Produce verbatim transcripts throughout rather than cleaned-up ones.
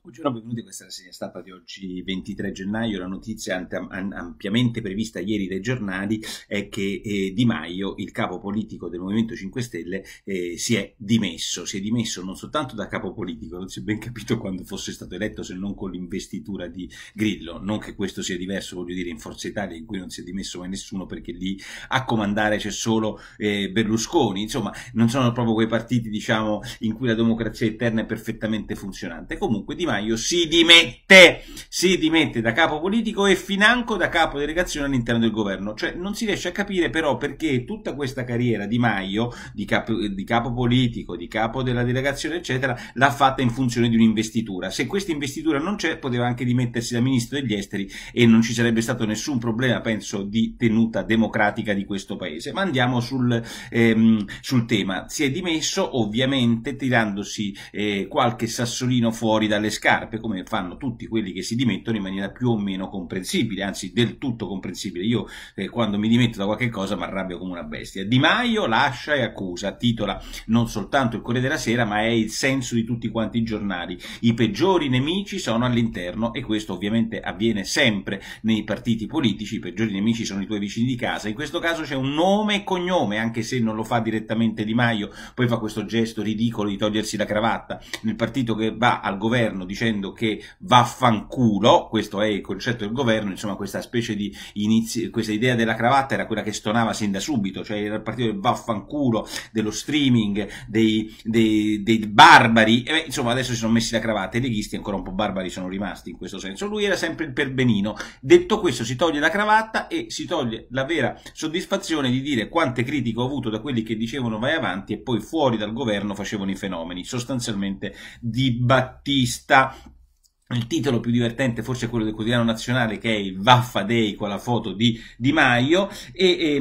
Buongiorno, benvenuti a questa rassegna stampa di oggi ventitré gennaio. La notizia ampiamente prevista ieri dai giornali è che eh, Di Maio, il capo politico del Movimento cinque Stelle, eh, si è dimesso. Si è dimesso non soltanto da capo politico, non si è ben capito quando fosse stato eletto, se non con l'investitura di Grillo. Non che questo sia diverso, voglio dire, in Forza Italia, in cui non si è dimesso mai nessuno, perché lì a comandare c'è solo eh, Berlusconi. Insomma, non sono proprio quei partiti, diciamo, in cui la democrazia interna è perfettamente funzionante. Comunque Di Maio si dimette, si dimette da capo politico e financo da capo delegazione all'interno del governo. Cioè non si riesce a capire però perché tutta questa carriera Di Maio, di capo, di capo politico, di capo della delegazione eccetera, l'ha fatta in funzione di un'investitura. Se questa investitura non c'è, poteva anche dimettersi da ministro degli esteri e non ci sarebbe stato nessun problema, penso, di tenuta democratica di questo paese. Ma andiamo sul, ehm, sul tema. Si è dimesso ovviamente tirandosi eh, qualche sassolino fuori dalle scarpe, come fanno tutti quelli che si dimettono in maniera più o meno comprensibile, anzi del tutto comprensibile. Io eh, quando mi dimetto da qualche cosa mi arrabbio come una bestia. Di Maio lascia e accusa, titola non soltanto il Corriere della Sera, ma è il senso di tutti quanti i giornali. I peggiori nemici sono all'interno, e questo ovviamente avviene sempre nei partiti politici. I peggiori nemici sono i tuoi vicini di casa. In questo caso c'è un nome e cognome, anche se non lo fa direttamente Di Maio, poi fa questo gesto ridicolo di togliersi la cravatta nel partito che va al governo dicendo che vaffanculo. Questo è il concetto del governo. Insomma, questa specie di inizi, questa idea della cravatta era quella che stonava sin da subito, cioè era il partito del vaffanculo, dello streaming, dei, dei, dei barbari. E beh, insomma, adesso si sono messi la cravatta, i leghisti ancora un po' barbari sono rimasti in questo senso. Lui era sempre il perbenino. Detto questo, si toglie la cravatta e si toglie la vera soddisfazione di dire quante critiche ho avuto da quelli che dicevano vai avanti e poi fuori dal governo facevano i fenomeni, sostanzialmente Di Battista. Il titolo più divertente forse è quello del Quotidiano Nazionale, che è il Vaffa Day con la foto di Di Maio, e,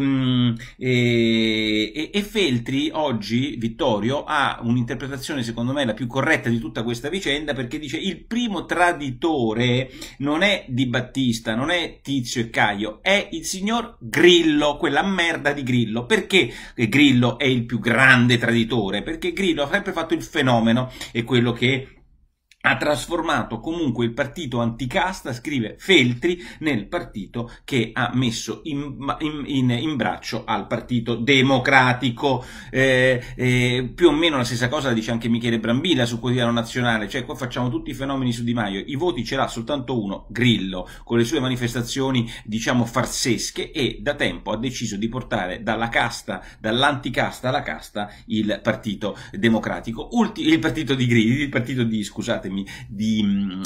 e, e, e Feltri oggi, Vittorio, ha un'interpretazione secondo me la più corretta di tutta questa vicenda, perché dice il primo traditore non è Di Battista, non è Tizio e Caio, è il signor Grillo, quella merda di Grillo. Perché Grillo è il più grande traditore? Perché Grillo ha sempre fatto il fenomeno, è quello che ha trasformato comunque il partito anticasta, scrive Feltri, nel partito che ha messo in, in, in, in braccio al Partito Democratico. Eh, eh, più o meno la stessa cosa la dice anche Michele Brambilla sul Quotidiano Nazionale, cioè qua facciamo tutti i fenomeni su Di Maio, i voti ce l'ha soltanto uno, Grillo, con le sue manifestazioni diciamo farsesche, e da tempo ha deciso di portare dalla casta, dall'anticasta alla casta, il Partito Democratico, Ulti, il partito di Grillo, il partito di, scusate, Di,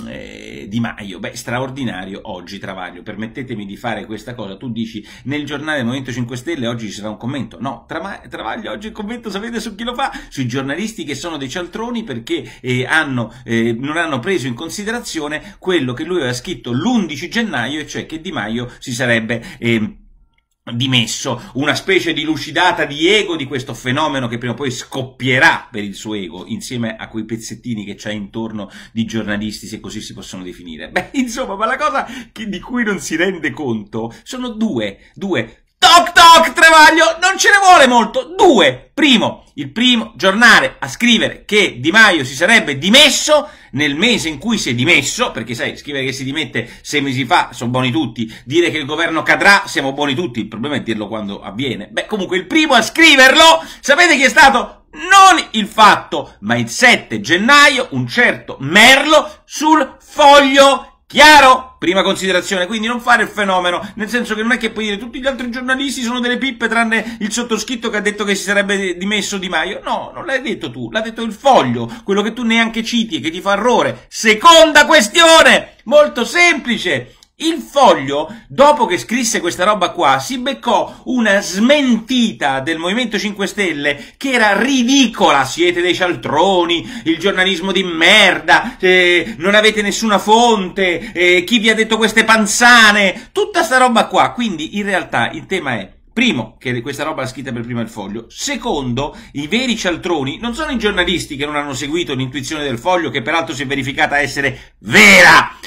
eh, Di Maio. Beh, straordinario oggi Travaglio, permettetemi di fare questa cosa. Tu dici nel giornale del Movimento cinque Stelle oggi ci sarà un commento. No, Tra, Travaglio oggi il commento sapete su chi lo fa? Sui giornalisti che sono dei cialtroni, perché eh, hanno, eh, non hanno preso in considerazione quello che lui aveva scritto l'undici gennaio, e cioè che Di Maio si sarebbe eh, dimesso, una specie di lucidata di ego di questo fenomeno che prima o poi scoppierà per il suo ego, insieme a quei pezzettini che c'ha intorno di giornalisti, se così si possono definire. Beh, insomma, ma la cosa che, di cui non si rende conto sono due, due toc toc Travaglio, non ce ne vuole molto, due. Primo, il primo giornale a scrivere che Di Maio si sarebbe dimesso nel mese in cui si è dimesso, perché sai, scrivere che si dimette sei mesi fa sono buoni tutti, dire che il governo cadrà siamo buoni tutti, il problema è dirlo quando avviene. Beh, comunque il primo a scriverlo, sapete chi è stato? Non il Fatto, ma il sette gennaio un certo Merlo sul Foglio. Chiaro? Prima considerazione, quindi non fare il fenomeno, nel senso che non è che puoi dire tutti gli altri giornalisti sono delle pippe tranne il sottoscritto che ha detto che si sarebbe dimesso Di Maio. No, non l'hai detto tu, l'ha detto il Foglio, quello che tu neanche citi e che ti fa errore. Seconda questione, molto semplice. Il Foglio, dopo che scrisse questa roba qua, si beccò una smentita del Movimento cinque Stelle che era ridicola. Siete dei cialtroni, il giornalismo di merda, eh, non avete nessuna fonte, eh, chi vi ha detto queste panzane, tutta sta roba qua. Quindi in realtà il tema è: primo, che questa roba l'ha scritta per prima il Foglio. Secondo, i veri cialtroni non sono i giornalisti che non hanno seguito l'intuizione del Foglio, che peraltro si è verificata essere vera.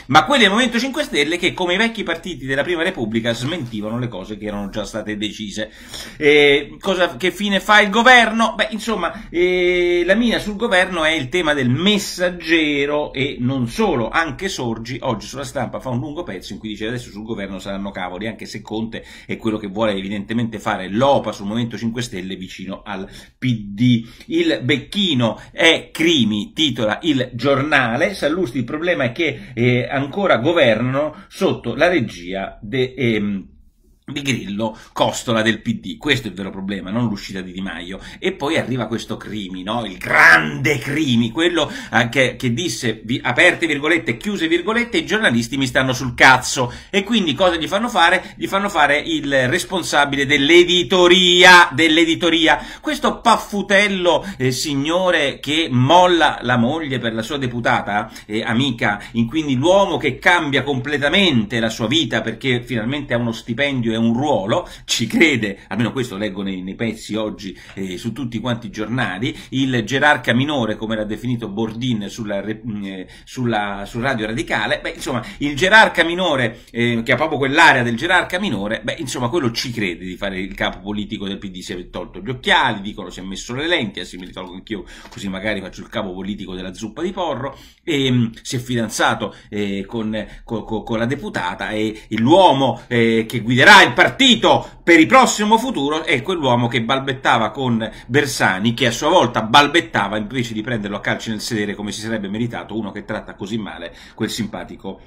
ma quelli del Movimento cinque Stelle che, come i vecchi partiti della Prima Repubblica, smentivano le cose che erano già state decise. Eh, cosa, che fine fa il governo? Beh, insomma, eh, la mia sul governo è il tema del Messaggero e non solo, anche Sorgi oggi sulla Stampa fa un lungo pezzo in cui dice adesso sul governo saranno cavoli, anche se Conte è quello che vuole evidentemente fare l'opa sul Movimento cinque Stelle vicino al P D. Il becchino è Crimi, titola il giornale. Sallusti, il problema è che eh, ancora governano sotto la regia de, ehm, di Grillo, Costola del P D. Questo è il vero problema, non l'uscita di Di Maio. E poi arriva questo Crimi, no? Il grande Crimi, quello eh, che, che disse, vi, aperte virgolette, chiuse virgolette, i giornalisti mi stanno sul cazzo. E quindi cosa gli fanno fare? Gli fanno fare il responsabile dell'editoria, dell'editoria. Questo paffutello eh, signore che molla la moglie per la sua deputata, eh, amica, in quindi l'uomo che cambia completamente la sua vita perché finalmente ha uno stipendio e un ruolo, ci crede, almeno questo leggo nei, nei pezzi oggi eh, su tutti quanti i giornali, il gerarca minore, come l'ha definito Bordin sulla, eh, sulla, sul Radio Radicale, beh insomma il gerarca minore, eh, che ha proprio quell'area del gerarca minore, beh insomma quello ci crede di fare il capo politico del P D, si è tolto gli occhiali, dicono si è messo le lenti, adesso me li tolgo anch'io così magari faccio il capo politico della zuppa di porro, e mh, si è fidanzato eh, con, con, con la deputata e l'uomo eh, che guiderà il partito per il prossimo futuro è quell'uomo che balbettava con Bersani, che a sua volta balbettava invece di prenderlo a calci nel sedere come si sarebbe meritato uno che tratta così male quel simpatico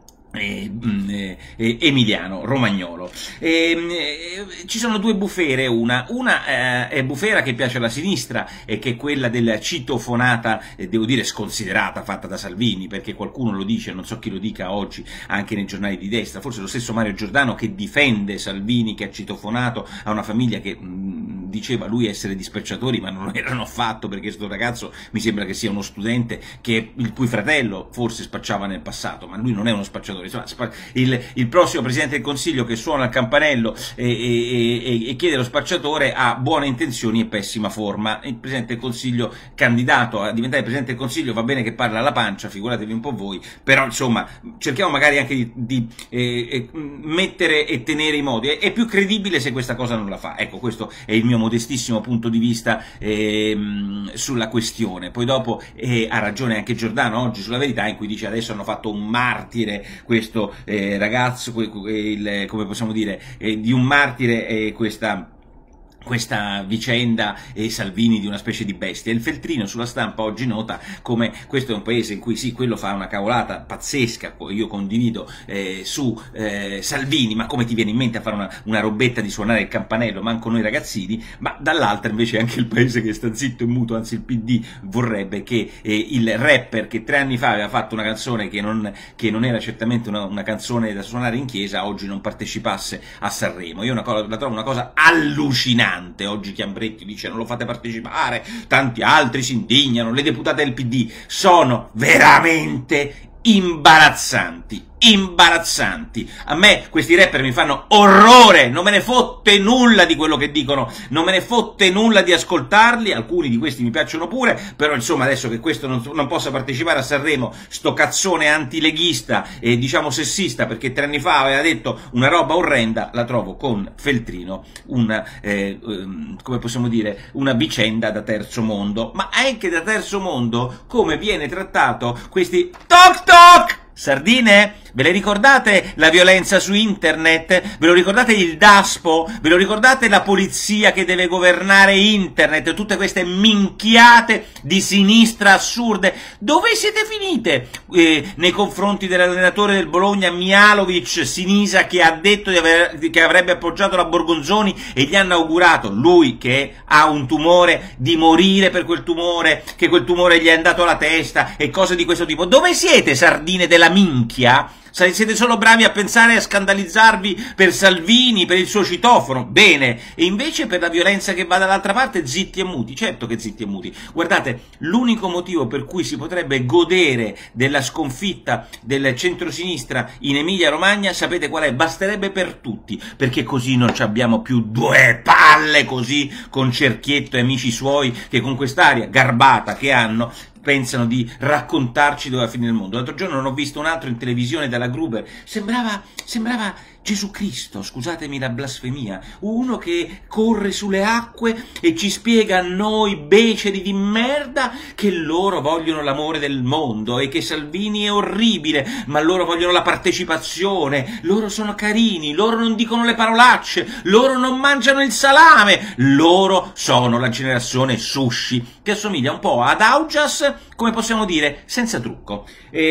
Eh, eh, Emiliano Romagnolo. Eh, eh, ci sono due bufere, una, una eh, è bufera che piace alla sinistra e che è quella della citofonata, eh, devo dire sconsiderata, fatta da Salvini, perché qualcuno lo dice, non so chi lo dica oggi anche nei giornali di destra, forse lo stesso Mario Giordano che difende Salvini che ha citofonato a una famiglia che mh, diceva lui essere di spacciatori ma non lo erano affatto, perché questo ragazzo mi sembra che sia uno studente che, il cui fratello forse spacciava nel passato, ma lui non è uno spacciatore. Il, il prossimo Presidente del Consiglio che suona il campanello e, e, e chiede lo spacciatore ha buone intenzioni e pessima forma. Il Presidente del Consiglio candidato a diventare Presidente del Consiglio va bene che parla alla pancia, figuratevi un po' voi, però insomma cerchiamo magari anche di, di eh, mettere e tenere i modi. È, è più credibile se questa cosa non la fa. Ecco, questo è il mio modestissimo punto di vista eh, sulla questione. Poi dopo eh, ha ragione anche Giordano oggi sulla Verità, in cui dice adesso hanno fatto un martire questo Eh, ragazzo, il, come possiamo dire, eh, di un martire eh, questa questa vicenda e Salvini di una specie di bestia. Il Feltrino sulla Stampa oggi nota come questo è un paese in cui sì, quello fa una cavolata pazzesca, io condivido eh, su eh, Salvini, ma come ti viene in mente a fare una, una robetta di suonare il campanello, manco noi ragazzini, ma dall'altra invece anche il paese che sta zitto e muto, anzi il P D vorrebbe che eh, il rapper che tre anni fa aveva fatto una canzone che non, che non era certamente una, una canzone da suonare in chiesa, oggi non partecipasse a Sanremo. Io una cosa, la trovo una cosa allucinante. Oggi Chiambretti dice non lo fate partecipare, tanti altri si indignano, le deputate del P D sono veramente imbarazzanti, imbarazzanti. A me questi rapper mi fanno orrore, non me ne fotte nulla di quello che dicono, non me ne fotte nulla di ascoltarli, alcuni di questi mi piacciono pure, però insomma adesso che questo non, non possa partecipare a Sanremo, sto cazzone antileghista e diciamo sessista perché tre anni fa aveva detto una roba orrenda, la trovo con Feltrino una, eh, come possiamo dire, una vicenda da terzo mondo. Ma anche da terzo mondo come viene trattato questi toc toc sardine? Ve le ricordate la violenza su internet? Ve lo ricordate il Daspo? Ve lo ricordate la polizia che deve governare internet? Tutte queste minchiate di sinistra assurde. Dove siete finite eh, nei confronti dell'allenatore del Bologna Mialovic, Sinisa, che ha detto di aver, che avrebbe appoggiato la Borgonzoni e gli hanno augurato, lui che ha un tumore, di morire per quel tumore, che quel tumore gli è andato alla testa e cose di questo tipo. Dove siete, sardine della minchia? Siete solo bravi a pensare e a scandalizzarvi per Salvini, per il suo citofono, bene, e invece per la violenza che va dall'altra parte zitti e muti. Certo che zitti e muti. Guardate, l'unico motivo per cui si potrebbe godere della sconfitta del centrosinistra in Emilia Romagna, sapete qual è? Basterebbe per tutti, perché così non ci abbiamo più due palle così con Cerchietto e amici suoi che con quest'aria garbata che hanno pensano di raccontarci dove va a finire il mondo. L'altro giorno non ho visto un altro in televisione dalla Gruber, sembrava, sembrava Gesù Cristo, scusatemi la blasfemia, uno che corre sulle acque e ci spiega a noi beceri di merda che loro vogliono l'amore del mondo e che Salvini è orribile, ma loro vogliono la partecipazione, loro sono carini, loro non dicono le parolacce, loro non mangiano il salame, loro sono la generazione sushi, che assomiglia un po' ad Augias, come possiamo dire, senza trucco.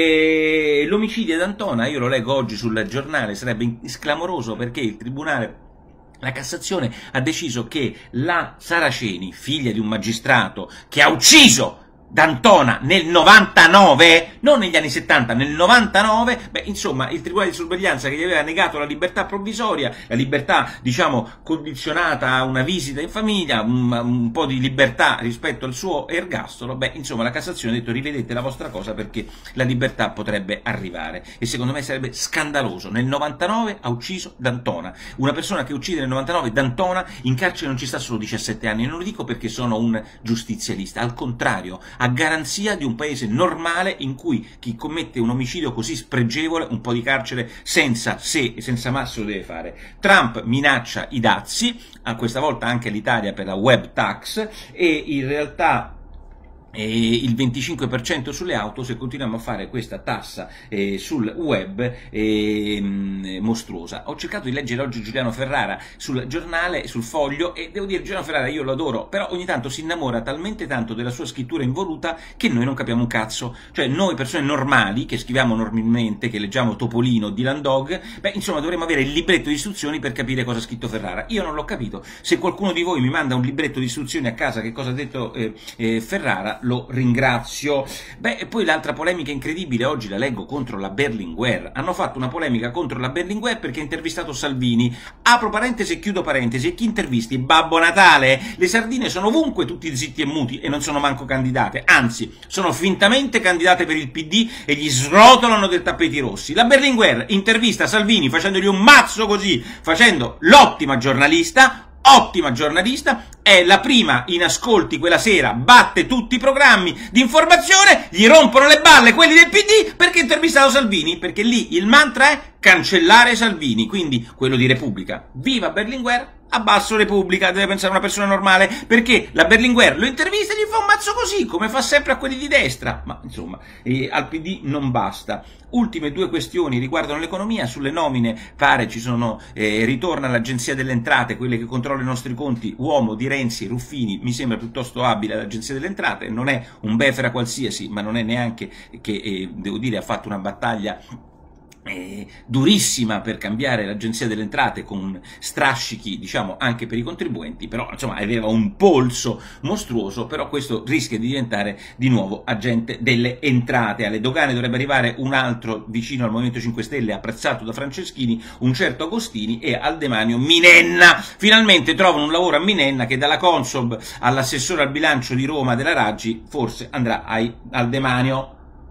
E l'omicidio di D'Antona, io lo leggo oggi sul giornale, sarebbe clamoroso perché il tribunale, la Cassazione, ha deciso che la Saraceni, figlia di un magistrato che ha ucciso D'Antona nel novantanove, non negli anni settanta, nel novantanove, beh, insomma, il tribunale di sorveglianza che gli aveva negato la libertà provvisoria, la libertà, diciamo, condizionata a una visita in famiglia, un, un po' di libertà rispetto al suo ergastolo, beh, insomma, la Cassazione ha detto rivedete la vostra cosa perché la libertà potrebbe arrivare, e secondo me sarebbe scandaloso. Nel novantanove ha ucciso D'Antona, una persona che uccide nel novantanove D'Antona in carcere non ci sta solo diciassette anni, non lo dico perché sono un giustizialista, al contrario, a garanzia di un paese normale in cui chi commette un omicidio così spregevole un po' di carcere senza se e senza ma se lo deve fare. Trump minaccia i dazi, a questa volta anche l'Italia per la web tax, e in realtà e il venticinque per cento sulle auto se continuiamo a fare questa tassa eh, sul web eh, mostruosa. Ho cercato di leggere oggi Giuliano Ferrara sul giornale, sul Foglio, e devo dire Giuliano Ferrara io lo adoro, però ogni tanto si innamora talmente tanto della sua scrittura involuta che noi non capiamo un cazzo. Cioè noi persone normali, che scriviamo normalmente, che leggiamo Topolino, Dylan Dog, beh insomma dovremmo avere il libretto di istruzioni per capire cosa ha scritto Ferrara. Io non l'ho capito. Se qualcuno di voi mi manda un libretto di istruzioni a casa che cosa ha detto eh, eh, Ferrara, lo ringrazio. Beh, e poi l'altra polemica incredibile, oggi la leggo, contro la Berlinguer. Hanno fatto una polemica contro la Berlinguer perché ha intervistato Salvini. Apro parentesi e chiudo parentesi. E chi intervisti? Babbo Natale? Le sardine sono ovunque tutti zitti e muti e non sono manco candidate, anzi, sono fintamente candidate per il P D e gli srotolano del tappeti rossi. La Berlinguer intervista Salvini facendogli un mazzo così, facendo l'ottima giornalista, ottima giornalista, è la prima in ascolti quella sera, batte tutti i programmi di informazione, gli rompono le balle quelli del P D perché ha intervistato Salvini, perché lì il mantra è cancellare Salvini, quindi quello di Repubblica. Viva Berlinguer, abbasso Repubblica, deve pensare una persona normale, perché la Berlinguer lo intervista e gli fa un mazzo così, come fa sempre a quelli di destra, ma insomma, eh, al P D non basta. Ultime due questioni riguardano l'economia. Sulle nomine pare ci sono, eh, ritorna l'Agenzia delle Entrate, quelle che controlla i nostri conti, uomo di Renzi, Ruffini, mi sembra piuttosto abile l'Agenzia delle Entrate, non è un befera qualsiasi, ma non è neanche che, eh, devo dire, ha fatto una battaglia Eh, durissima per cambiare l'Agenzia delle Entrate con strascichi, diciamo, anche per i contribuenti, però insomma aveva un polso mostruoso, però questo rischia di diventare di nuovo agente delle entrate. Alle dogane dovrebbe arrivare un altro vicino al Movimento cinque Stelle, apprezzato da Franceschini, un certo Agostini, e al demanio Minenna. Finalmente trovano un lavoro a Minenna, che dalla Consob all'assessore al bilancio di Roma della Raggi forse andrà ai, al demanio.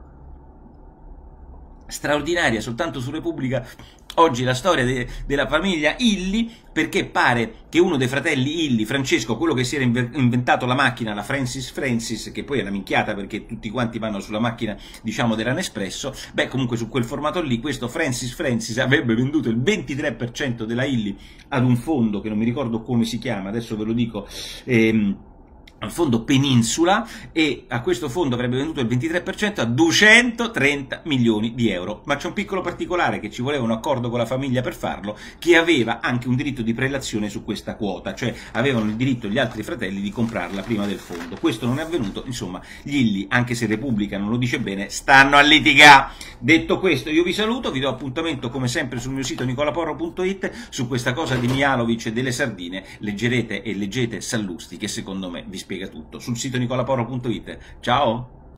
Straordinaria soltanto su Repubblica oggi la storia de, della famiglia Illy, perché pare che uno dei fratelli Illy, Francesco, quello che si era inventato la macchina, la Francis Francis, che poi è una minchiata perché tutti quanti vanno sulla macchina, diciamo, della Nespresso, beh comunque su quel formato lì questo Francis Francis avrebbe venduto il ventitré per cento della Illy ad un fondo che non mi ricordo come si chiama, adesso ve lo dico, ehm, al fondo Peninsula, e a questo fondo avrebbe venduto il ventitré per cento a duecentotrenta milioni di euro. Ma c'è un piccolo particolare, che ci voleva un accordo con la famiglia per farlo, che aveva anche un diritto di prelazione su questa quota, cioè avevano il diritto gli altri fratelli di comprarla prima del fondo. Questo non è avvenuto, insomma gli Illy, anche se Repubblica non lo dice bene, stanno a litigare. Detto questo io vi saluto, vi do appuntamento come sempre sul mio sito nicolaporro punto it su questa cosa di Mialovic e delle sardine. Leggerete e leggete Sallusti, che secondo me vi spiega tutto, sul sito nicolaporro punto it. Ciao!